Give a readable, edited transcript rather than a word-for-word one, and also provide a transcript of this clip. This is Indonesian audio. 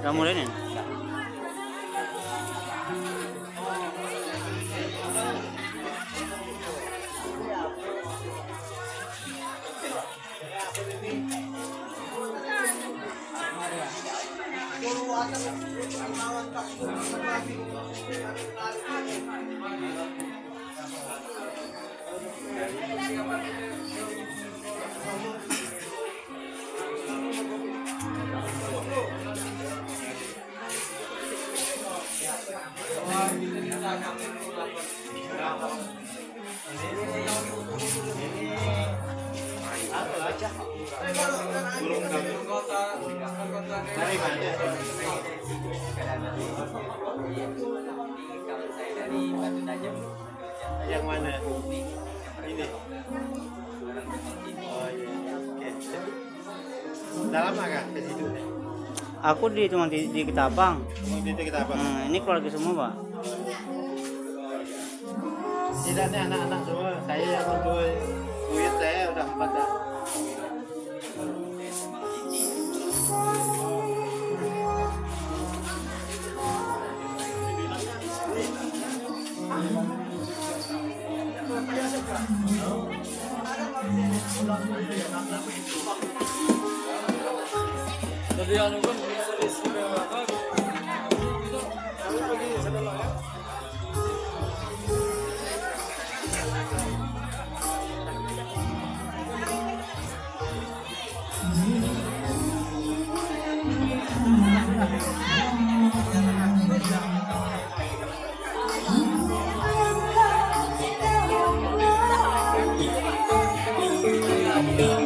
Kamu ini? Yang mana? Ini. Oh iya. Oke. Dalam agak ke situ. Aku cuma di Ketapang. Di Ketapang. Ini keluarga semua, Pak. Tidaknya anak-anak semua. Saya yang untuk duit saya udah 4 dah. Jadi anu kan bisa diistimewakan. Kamu pergi sana ya. Thank you.